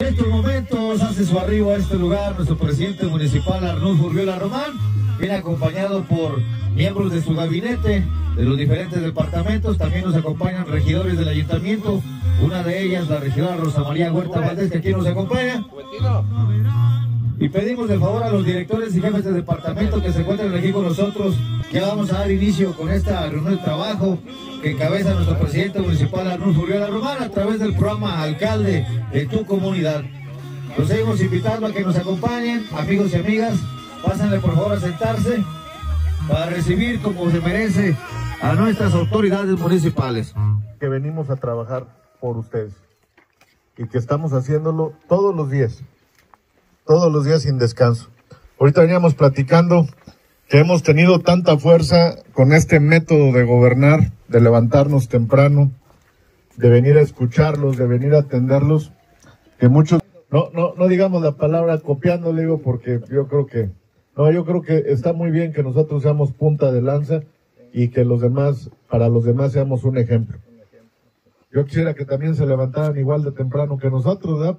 En estos momentos hace su arribo a este lugar nuestro presidente municipal Arnulfo Urriola Román, viene acompañado por miembros de su gabinete de los diferentes departamentos. También nos acompañan regidores del ayuntamiento, una de ellas la regidora Rosa María Huerta Valdés, que aquí nos acompaña. Y pedimos de favor a los directores y jefes de departamento que se encuentren aquí con nosotros, que vamos a dar inicio con esta reunión de trabajo que encabeza nuestro presidente municipal Arnulfo Urriola Román a través del programa Alcalde de tu Comunidad. Los seguimos invitando a que nos acompañen, amigos y amigas. Pásenle por favor a sentarse para recibir como se merece a nuestras autoridades municipales. Que venimos a trabajar por ustedes y que estamos haciéndolo todos los días sin descanso. Ahorita veníamos platicando que hemos tenido tanta fuerza con este método de gobernar, de levantarnos temprano, de venir a escucharlos, de venir a atenderlos, que muchos, no digamos la palabra copiando, le digo, porque yo creo que está muy bien que nosotros seamos punta de lanza y que para los demás seamos un ejemplo. Yo quisiera que también se levantaran igual de temprano que nosotros, ¿verdad?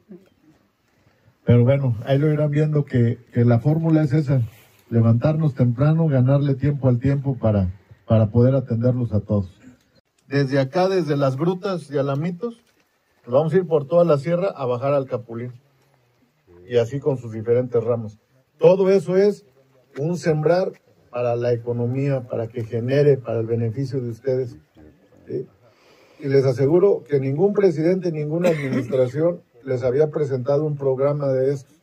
Pero bueno, ahí lo irán viendo que la fórmula es esa: levantarnos temprano, ganarle tiempo al tiempo para poder atenderlos a todos. Desde acá, desde las grutas y alamitos, nos vamos a ir por toda la sierra a bajar al Capulín. Y así con sus diferentes ramas. Todo eso es un sembrar para la economía, para que genere, para el beneficio de ustedes. ¿Sí? Y les aseguro que ningún presidente, ninguna administración les había presentado un programa de estos.